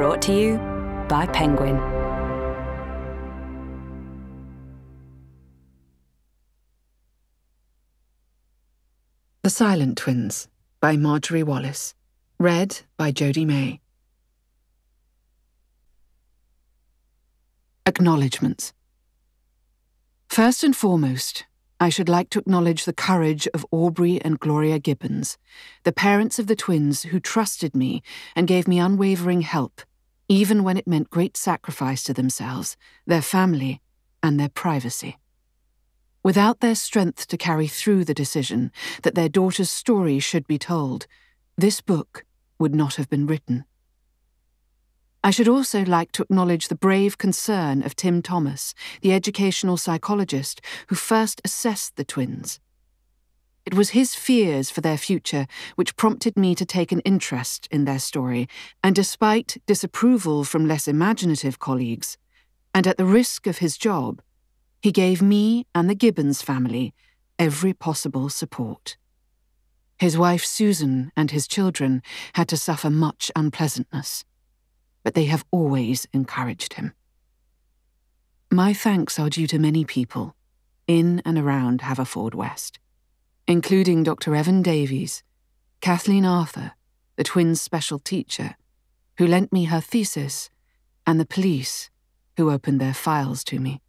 Brought to you by Penguin. The Silent Twins by Marjorie Wallace. Read by Jodhi May. Acknowledgements. First and foremost, I should like to acknowledge the courage of Aubrey and Gloria Gibbons, the parents of the twins who trusted me and gave me unwavering help, even when it meant great sacrifice to themselves, their family, and their privacy. Without their strength to carry through the decision that their daughter's story should be told, this book would not have been written. I should also like to acknowledge the brave concern of Tim Thomas, the educational psychologist who first assessed the twins. It was his fears for their future which prompted me to take an interest in their story, and despite disapproval from less imaginative colleagues, and at the risk of his job, he gave me and the Gibbons family every possible support. His wife Susan and his children had to suffer much unpleasantness, but they have always encouraged him. My thanks are due to many people in and around Haverfordwest, including Dr. Evan Davies, Kathleen Arthur, the twins' special teacher, who lent me her thesis, and the police, who opened their files to me.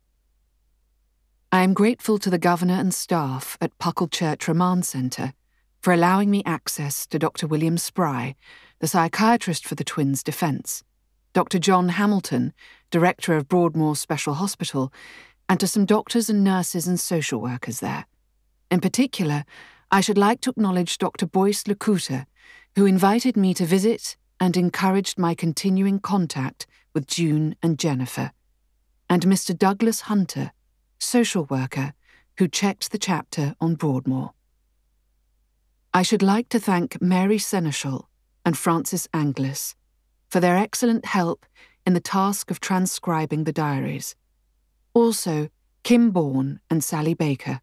I am grateful to the governor and staff at Puckle Remand Centre for allowing me access to Dr. William Spry, the psychiatrist for the twins' defence, Dr. John Hamilton, director of Broadmoor Special Hospital, and to some doctors and nurses and social workers there. In particular, I should like to acknowledge Dr. Boyce Lakuta, who invited me to visit and encouraged my continuing contact with June and Jennifer, and Mr. Douglas Hunter, social worker, who checked the chapter on Broadmoor. I should like to thank Mary Seneschal and Francis Anglis for their excellent help in the task of transcribing the diaries. Also, Kim Bourne and Sally Baker.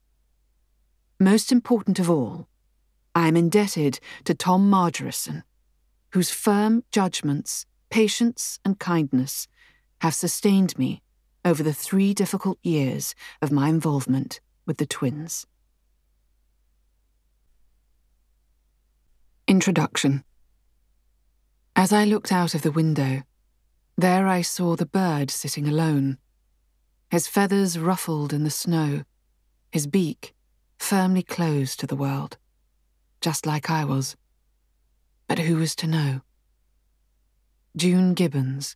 Most important of all, I am indebted to Tom Margerison, whose firm judgments, patience, and kindness have sustained me over the 3 difficult years of my involvement with the twins. Introduction. As I looked out of the window, there I saw the bird sitting alone, his feathers ruffled in the snow, his beak firmly closed to the world, just like I was. But who was to know? June Gibbons.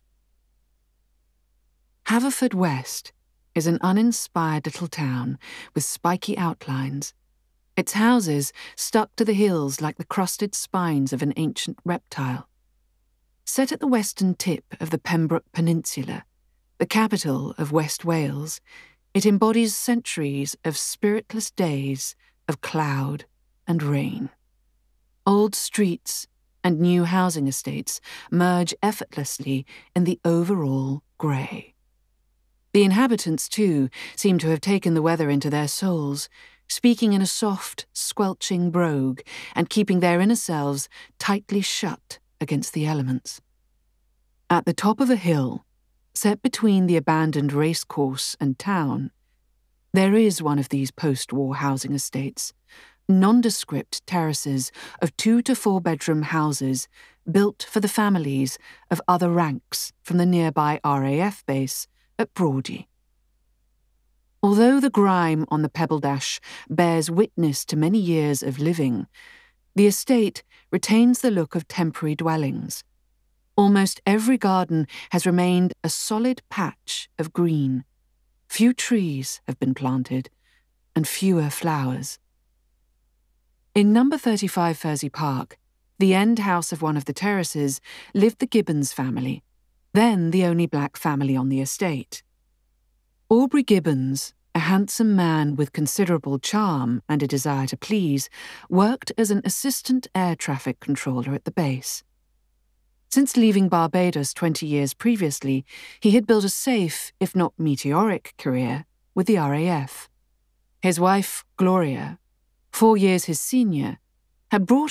Haverfordwest is an uninspired little town with spiky outlines, its houses stuck to the hills like the crusted spines of an ancient reptile. Set at the western tip of the Pembroke Peninsula, the capital of West Wales, it embodies centuries of spiritless days of cloud and rain. Old streets and new housing estates merge effortlessly in the overall grey. The inhabitants, too, seem to have taken the weather into their souls, speaking in a soft, squelching brogue and keeping their inner selves tightly shut against the elements. At the top of a hill, set between the abandoned racecourse and town, there is one of these post-war housing estates, nondescript terraces of 2 to 4 bedroom houses built for the families of other ranks from the nearby RAF base at Broadie. Although the grime on the pebble dash bears witness to many years of living, the estate retains the look of temporary dwellings. Almost every garden has remained a solid patch of green. Few trees have been planted, and fewer flowers. In number 35 Fursey Park, the end house of one of the terraces, lived the Gibbons family, then the only black family on the estate. Aubrey Gibbons, a handsome man with considerable charm and a desire to please, worked as an assistant air traffic controller at the base. Since leaving Barbados 20 years previously, he had built a safe, if not meteoric, career with the RAF. His wife, Gloria, 4 years his senior, had brought up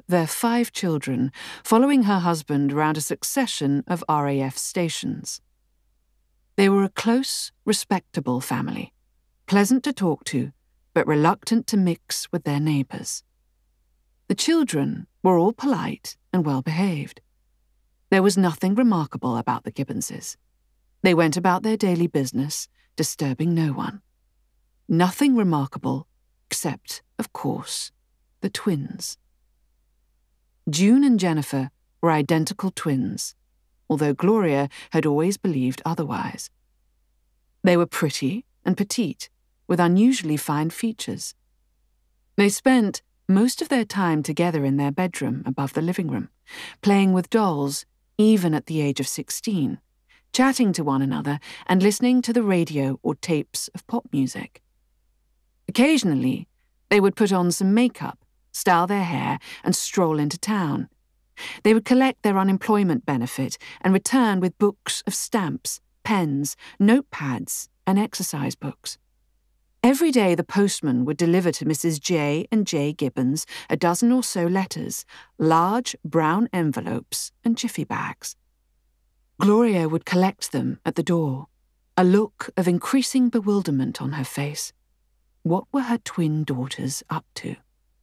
their 5 children, following her husband round a succession of RAF stations. They were a close, respectable family, pleasant to talk to, but reluctant to mix with their neighbours. The children were all polite and well-behaved. There was nothing remarkable about the Gibbonses. They went about their daily business, disturbing no one. Nothing remarkable, except, of course, the twins. June and Jennifer were identical twins, although Gloria had always believed otherwise. They were pretty and petite, with unusually fine features. They spent most of their time together in their bedroom above the living room, playing with dolls, even at the age of 16, chatting to one another and listening to the radio or tapes of pop music. Occasionally, they would put on some makeup, style their hair, and stroll into town. They would collect their unemployment benefit and return with books of stamps, pens, notepads, and exercise books. Every day the postman would deliver to Mrs. J. and J. Gibbons a dozen or so letters, large brown envelopes and jiffy bags. Gloria would collect them at the door, a look of increasing bewilderment on her face. What were her twin daughters up to?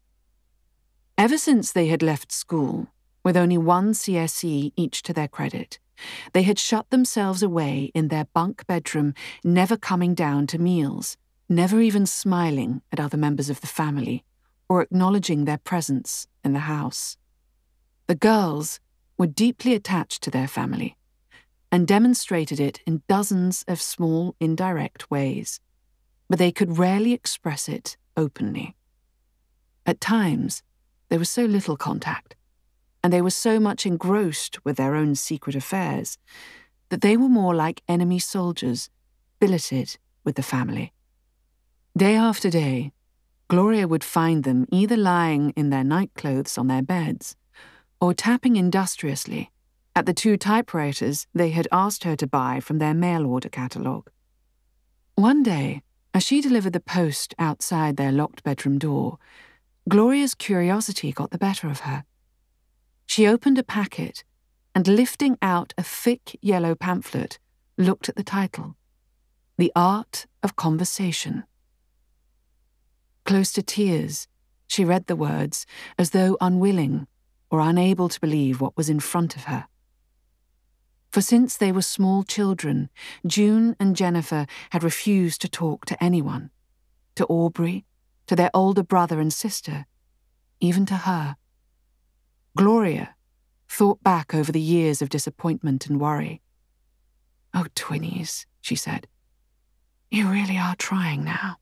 Ever since they had left school, with only 1 CSE each to their credit, they had shut themselves away in their bunk bedroom, never coming down to meals, never even smiling at other members of the family or acknowledging their presence in the house. The girls were deeply attached to their family and demonstrated it in dozens of small, indirect ways, but they could rarely express it openly. At times, there was so little contact, and they were so much engrossed with their own secret affairs, that they were more like enemy soldiers, billeted with the family. Day after day, Gloria would find them either lying in their nightclothes on their beds, or tapping industriously at the 2 typewriters they had asked her to buy from their mail-order catalogue. One day, as she delivered the post outside their locked bedroom door, Gloria's curiosity got the better of her. She opened a packet and, lifting out a thick yellow pamphlet, looked at the title, The Art of Conversation. Close to tears, she read the words as though unwilling or unable to believe what was in front of her. For since they were small children, June and Jennifer had refused to talk to anyone, to Aubrey, to their older brother and sister, even to her. Gloria thought back over the years of disappointment and worry. "Oh, twinnies," she said, "you really are trying now."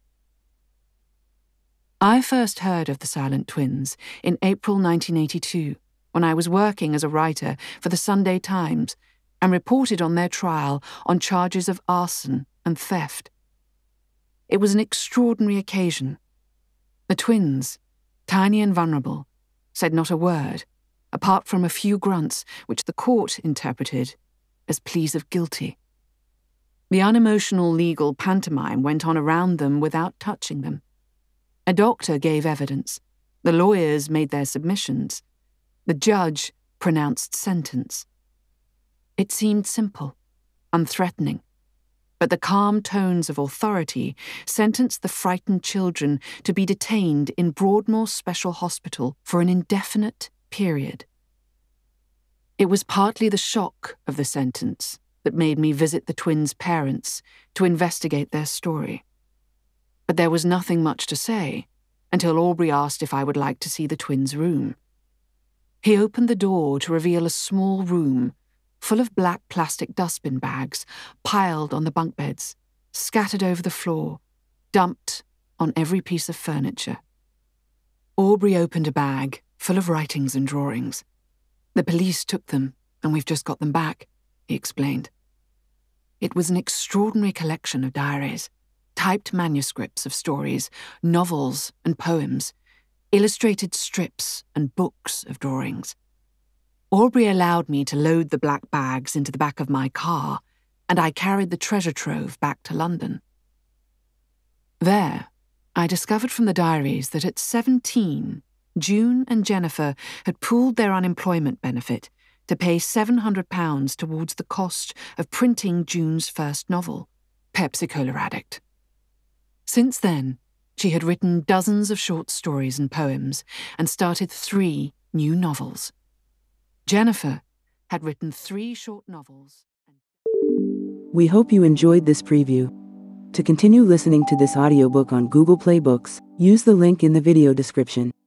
I first heard of the Silent Twins in April 1982, when I was working as a writer for the Sunday Times and reported on their trial on charges of arson and theft. It was an extraordinary occasion. The twins, tiny and vulnerable, said not a word, apart from a few grunts which the court interpreted as pleas of guilty. The unemotional legal pantomime went on around them without touching them. A doctor gave evidence. The lawyers made their submissions. The judge pronounced sentence. It seemed simple, unthreatening, but the calm tones of authority sentenced the frightened children to be detained in Broadmoor Special Hospital for an indefinite period. It was partly the shock of the sentence that made me visit the twins' parents to investigate their story. But there was nothing much to say until Aubrey asked if I would like to see the twins' room. He opened the door to reveal a small room full of black plastic dustbin bags piled on the bunk beds, scattered over the floor, dumped on every piece of furniture. Aubrey opened a bag full of writings and drawings. "The police took them, and we've just got them back," he explained. It was an extraordinary collection of diaries, typed manuscripts of stories, novels and poems, illustrated strips and books of drawings. Aubrey allowed me to load the black bags into the back of my car, and I carried the treasure trove back to London. There, I discovered from the diaries that at 17, June and Jennifer had pooled their unemployment benefit to pay £700 towards the cost of printing June's first novel, Pepsi Cola Addict. Since then, she had written dozens of short stories and poems and started 3 new novels. Jennifer had written 3 short novels. We hope you enjoyed this preview. To continue listening to this audiobook on Google Play Books, use the link in the video description.